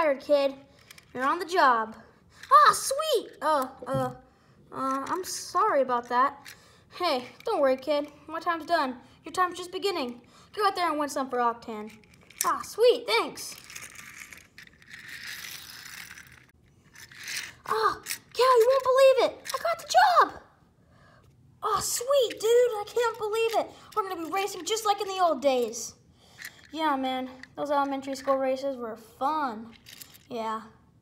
hired, kid. You're on the job. Ah, sweet! I'm sorry about that. Hey, don't worry, kid. My time's done. Your time's just beginning. Go out there and win some for Octan. Ah, sweet, thanks. Oh, Cal, you won't believe it. I got the job. Oh, sweet, dude. I can't believe it. We're going to be racing just like in the old days. Yeah, man. Those elementary school races were fun. Yeah.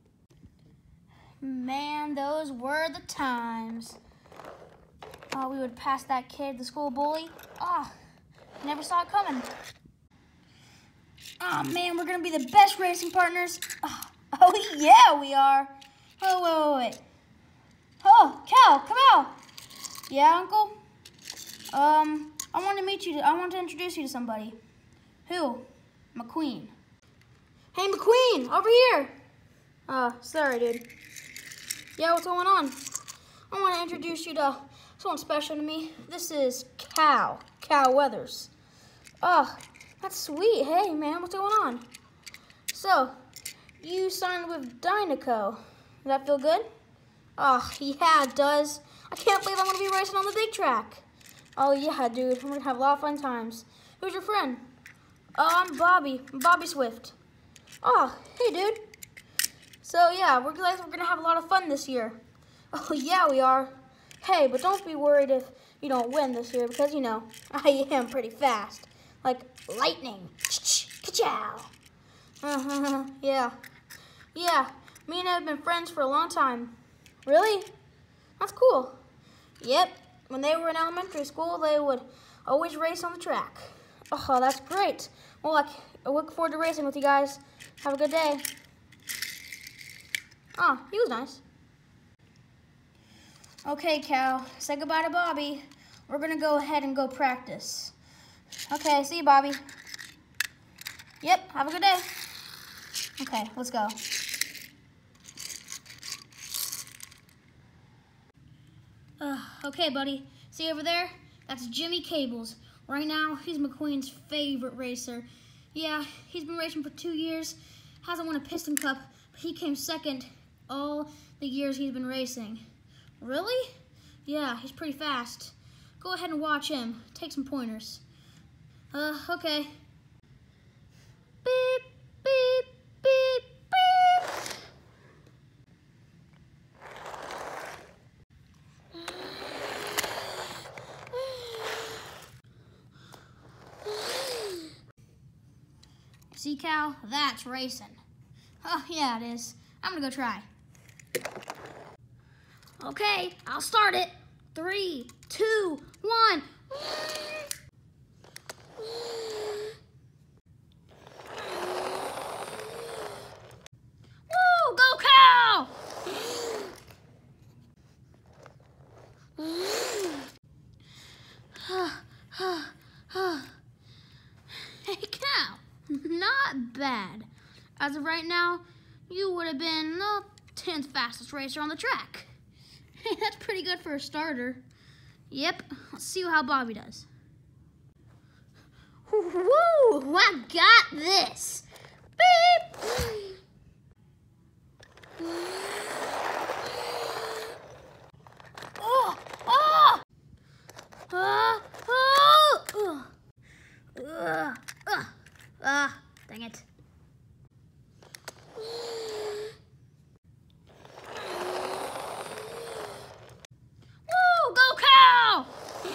Man, those were the times. Oh, we would pass that kid, the school bully. Oh, never saw it coming. Oh, man, we're going to be the best racing partners. Oh, yeah, we are. Oh, wait. Oh, Cal, come out. Yeah, Uncle? I want to meet you. I want to introduce you to somebody. Who? McQueen. Hey, McQueen, over here. Sorry, dude. Yeah, what's going on? I want to introduce you to someone special to me. This is Cal Weathers. Oh, that's sweet. Hey, man, what's going on? So, you signed with Dynaco. Does that feel good? Oh, yeah, it does. I can't believe I'm going to be racing on the big track. Oh, yeah, dude. We're going to have a lot of fun times. Who's your friend? I'm Bobby. I'm Bobby Swift. Oh, hey, dude. So, yeah, we're going to have a lot of fun this year. Oh, yeah, we are. Hey, but don't be worried if you don't win this year because, you know, I am pretty fast. Like lightning. Ka-chow. Yeah. Yeah, me and I have been friends for a long time. Really? That's cool. Yep, when they were in elementary school, they would always race on the track. Oh, that's great. Well, I look forward to racing with you guys. Have a good day. Oh, he was nice. Okay, Cal, say goodbye to Bobby. We're gonna go ahead and go practice. Okay, see you, Bobby. Yep, have a good day. Okay, let's go. Okay, buddy. See over there? That's Jimmy Cables. Right now, he's McQueen's favorite racer. Yeah, he's been racing for 2 years. Hasn't won a Piston Cup, but he came second all the years he's been racing. Really? Yeah, he's pretty fast. Go ahead and watch him. Take some pointers. Okay. Beep, beep, beep, beep. See, Cal? That's racing. Oh, yeah, it is. I'm gonna go try. Okay, I'll start it. 3, 2, 1. Woo! Go, Cal! Hey, Cal. Not bad. As of right now, you would have been the 10th fastest racer on the track. Hey, that's pretty good for a starter. Yep, let's see how Bobby does. Woo! I got this. Beep! Oh! Oh! Dang it. Woo! Go, Cal!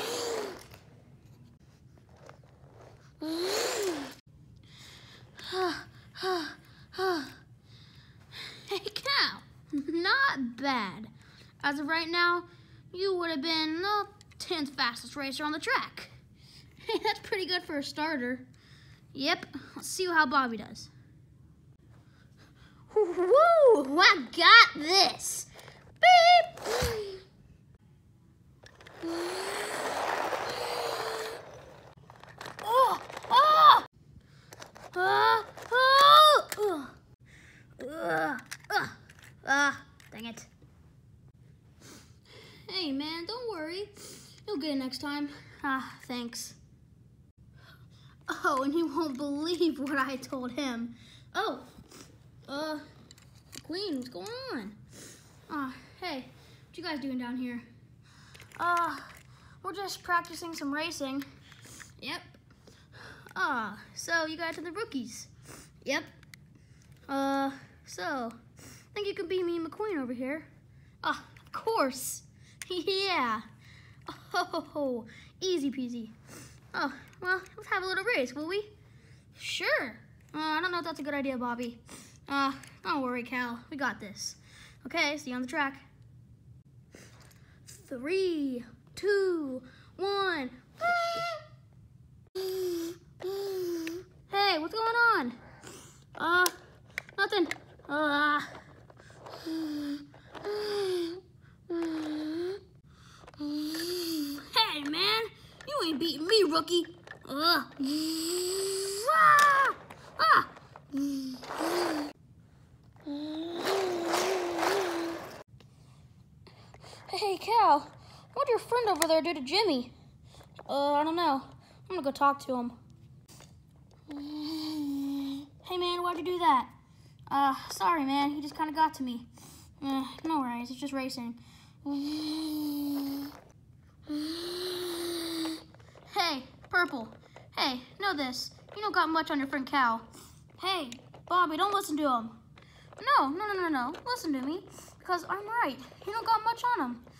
Hey, Cal. Not bad. As of right now, you would have been the 10th fastest racer on the track. Hey, that's pretty good for a starter. Yep, let's see how Bobby does. Woo! I got this. Beep! Oh! Oh! Dang it. Hey, man, don't worry. You'll get it next time. Thanks. Oh, and you won't believe what I told him. Oh, McQueen, what's going on? Hey, what you guys doing down here? We're just practicing some racing. Yep. So you guys are the rookies? Yep. So, think you can beat me and McQueen over here? Of course. Yeah. Oh, easy peasy. Oh, well, let's have a little race, will we? Sure. I don't know if that's a good idea, Bobby. Don't worry, Cal. We got this. Okay, see you on the track. 3, 2, 1. Hey, what's going on? Nothing. Hey, man, you ain't beating me, rookie. Hey, Cal, what'd your friend over there do to Jimmy? I don't know. I'm gonna go talk to him. Hey, man, why'd you do that? Sorry, man. He just kind of got to me. No worries. It's just racing. Hey, Purple. Hey, know this. You don't got much on your friend Cal. Hey, Bobby, don't listen to him. No. Listen to me. Because I'm right. You don't got much on him.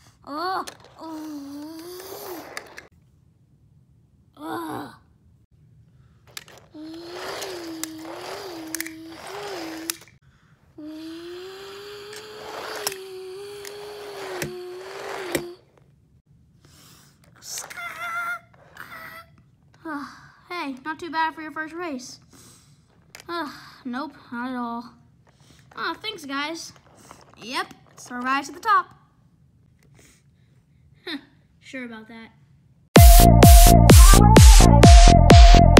Hey, not too bad for your first race. Nope, not at all. Thanks, guys. Yep, it's our rise to the top. Sure about that.